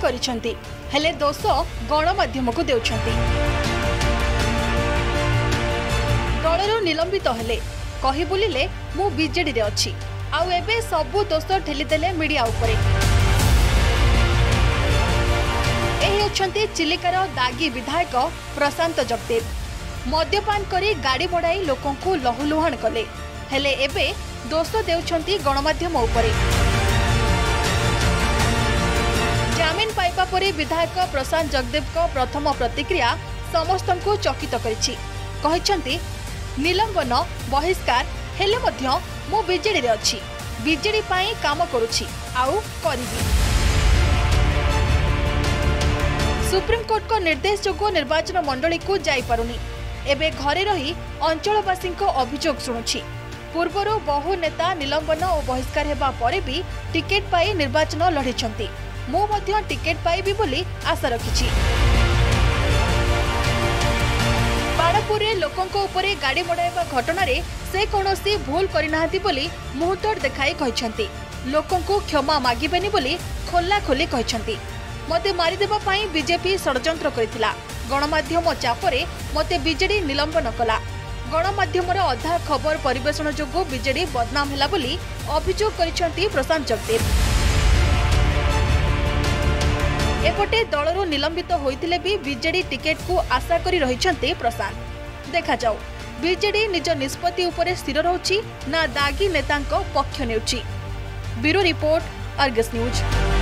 करिसेंती हेले दोष गणमाध्यम को देउछंती। दलरू निलंबित हेले कहि बुलिले मु बीजेडी रे अछि आउ एबे सबु दोष ठेलीदेले मीडिया उपरे। एही अछंती चिलिकार दागी विधायक प्रशांत जगदेव। मद्यपान करी गाड़ी बढ़ाई लोकों को लहुलुहाण कले हेले एबे दोष देउछंती गणमाध्यम उपरे। जामिन पाइबा परे विधायक प्रशांत जगदेव को प्रथम प्रतिक्रिया समस्तंकु चकित करिछि। कहिसंती निलंबन बहिष्कार हेले मध्य मु बीजेडी रे अछि, बीजेडी पाई काम करूछि आउ करिबी। सुप्रीम कोर्ट को निर्देश जोगु निर्वाचन मंडली को जाई पारुनी, एबे घरे रही अंचलवासी अभियोग शुणुछि। पूर्वर बहु नेता निलंबन और बहिष्कार हेबा परे भी टिकेट पाई निर्वाचन लढिछंती। मु मध्य टिकेट पाइबी बोली आशा रखिछि। बाड़पुर रे लोकंको उपरे गाड़ी मडाइबा घटना रे से कोनोसी भूल करिनाहांती बोली मुहतोड़ देखाई कहिछंती। लोकंको क्षमा मागिबेनी बोली खोला खोली कहिछंती। मते मारिदेबा पाई बीजेपी षडयंत्र करिथिला। गणमाध्यम चापरे मते बीजेडी निलंबन कला। गणमाध्यम अधा खबर परिवेषण जोगु बीजेडी बदनाम हैला बोली अभियोग करिसेंती प्रशांत जगदेव। एपटे दलरू निलंबित होइतिले भी बीजेडी टिकेट को आशा करी रहिसेंती प्रशांत। देखा जाऊ बीजेडी निज निष्पत्ति उपरे स्थिर रहउछि ना दागी नेतांको पक्ष नेउछि। Bureau report, Argus news.